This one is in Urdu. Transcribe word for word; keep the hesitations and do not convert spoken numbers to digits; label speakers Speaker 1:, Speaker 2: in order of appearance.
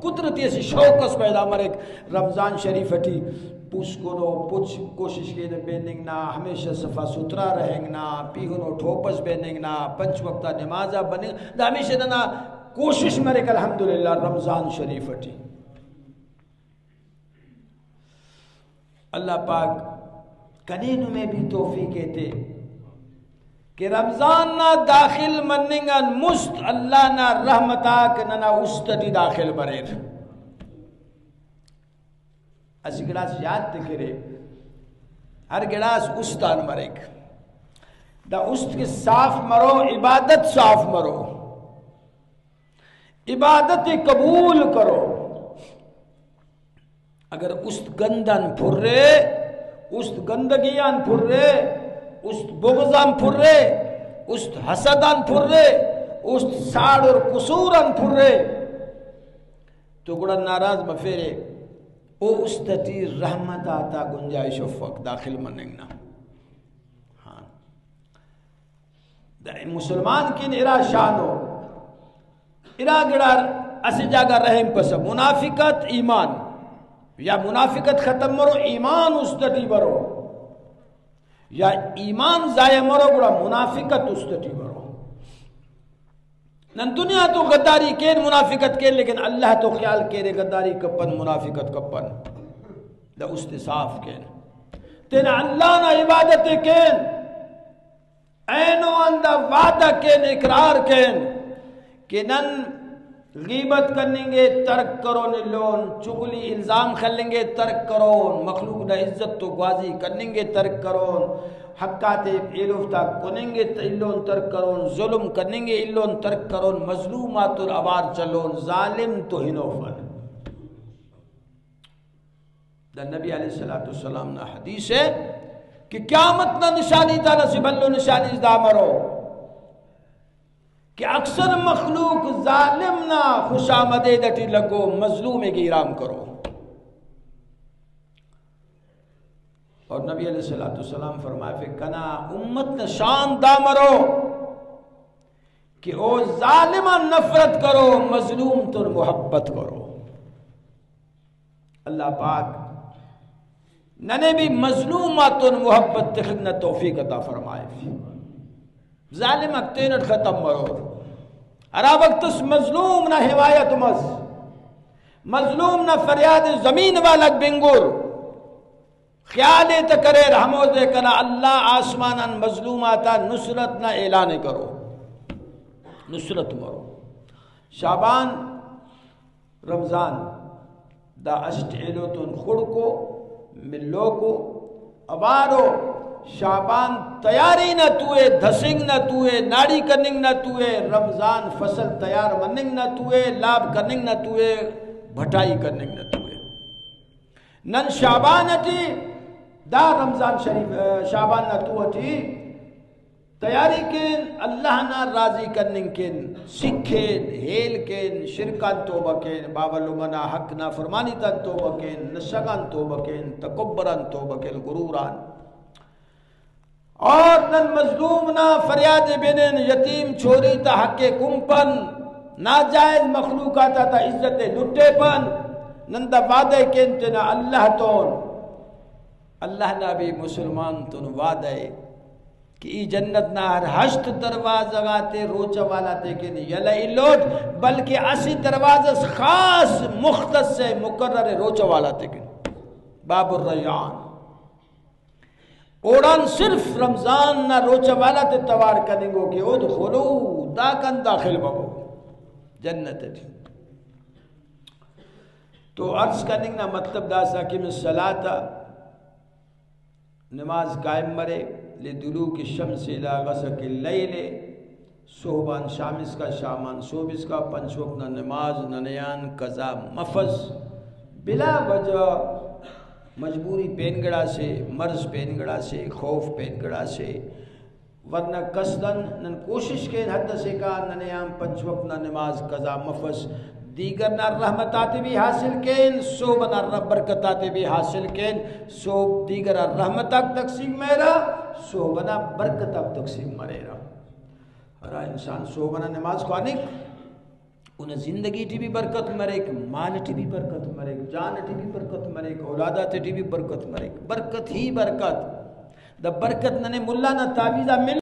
Speaker 1: قدرتی ایسی شوکس پیدا مرک رمضان شریف ہٹی پوچھ کنو پوچھ کوشش کے بیننگ نا ہمیشہ صفا ستھرا رہیں نا پیہنو ٹھوپس بیننگ نا پنچ وقتہ نمازہ بننگ دا ہمیشہ نا کوشش مرک الحمدللہ رمضان شریف ہٹی اللہ پاک کنینو میں بھی توفیق تھے کہ رمضان نا داخل مننگن مست اللہ نا رحمتا کننا استدی داخل بریر اسی گلاس یاد دکھرے ہر گلاس استان مرک دا است کے صاف مرو عبادت صاف مرو عبادت قبول کرو اگر است گندن پھر رہے است گندگیان پھر رہے است بغضان پھر رہے است حسدان پھر رہے است ساڑ اور قصوران پھر رہے تو گڑا ناراض مفیرے او استتی رحمت آتا گنجائش و فق داخل مننگنا ہاں مسلمان کی ارا شانو ارا گڑار اسی جاگہ رحم پس منافقت ایمان یا منافقت ختم مرو ایمان استتی برو یا ایمان ضائع مرو گڑا منافقت استتی برو نن دنیا تو غداری کین منافقت کین لیکن اللہ تو خیال کیرے غداری کپن منافقت کپن دا استصاف کین تین اللہ نا عبادت کین اینو اندہ وعدہ کین اقرار کین کہ نن غیبت کریں گے ترک کرون لون چغلی الزام کھلیں گے ترک کرون مخلوق دا عزت تو گوازی کریں گے ترک کرون حقات ایلوفتا کنیں گے ایلون ترک کرون ظلم کریں گے ایلون ترک کرون مظلومات العوار چلون ظالم تو ہنوفن دا نبی علیہ السلام نا حدیث ہے کہ قیامت نا نشانی تا نصیب اللہ نشانی دا مرو کہ اکثر مخلوق ظالم نہ خوش آمدے دٹی لگو مظلوم گیرام کرو اور نبی علیہ السلام فرمائے پھر کنا امت نشان دا مرو کہ او ظالمہ نفرت کرو مظلوم تو محبت کرو اللہ پاک ننے بھی مظلومات محبت تخدنا توفیق عطا فرمائے ظالم اکتینٹ ختم مرو ارا وقت اس مظلوم نہ حمایت مز مظلوم نہ فریاد زمین والا بنگر خیال تکرے رحمو دے کنا اللہ آسمانان مظلوماتا نصرت نہ اعلان کرو نصرت مرو شعبان رمضان دا اشت ایلوتن خڑکو ملوکو ابارو شعبان تیاری نہ توئے دھسنگ نہ توئے ناڑی کرننگ نہ توئے رمضان فصل تیار مننگ نہ توئے لاب کرننگ نہ توئے بھٹائی کرننگ نہ توئے نن شعبان اٹھی دا رمضان شریف شعبان نہ تو اٹھی تیاری کن اللہ نہ راضی کرننگ کن سکھین ہیل کن شرکان توبہ کن باولو منا حق نہ فرمانی تن توبہ کن نشگان توبہ کن تکبران توبہ کن غروران اور نن مظلوم نہ فریاد بینن یتیم چھوری تا حق کمپن ناجائز مخلوقات تا عزت لٹے پن نندہ وعدے کینتنا اللہ تون اللہ نبی مسلمان تون وعدے کہ ای جنت نہ ہر ہشت دروازہ گاتے روچہ والا تے کہ نہیں یلئی لوٹ بلکہ اسی دروازہ خاص مختص سے مقرر روچہ والا تے کہ نہیں باب الریان اوڑان صرف رمضان نہ روچہ والا تے توار کریں گو کہ او دخلو دا کن داخل بگو جنت تھی تو عرض کرنے کا مطلب دا سا کہ میں صلاة نماز قائم مرے لدلوک الشمس الى غسق اللیل صوبان شامس کا شامان صوبس کا پنچ وقت نماز ننیان قضا مفز بلا وجہ مجبوری پین گڑا سے مرض پین گڑا سے خوف پین گڑا سے ورنہ قصدن نن کوشش کے حد سے کا ننیام پنچ وقت نماز قضا مفز دیگر نہ رحمتات بھی حاصل کین صوب نہ رب برکتات بھی حاصل کین صوب دیگر رحمتات تقسیم میرا صوب نہ برکتات تقسیم میرا ہر انسان صوب نہ نماز خوانک انہیں زندگی ٹی بھی برکت مریک، مال ٹی بھی برکت مریک، جان ٹی بھی برکت مریک، اولادات ٹی بھی برکت مریک، برکت ہی برکت. دا برکت ننے ملا نہ تعویذہ مل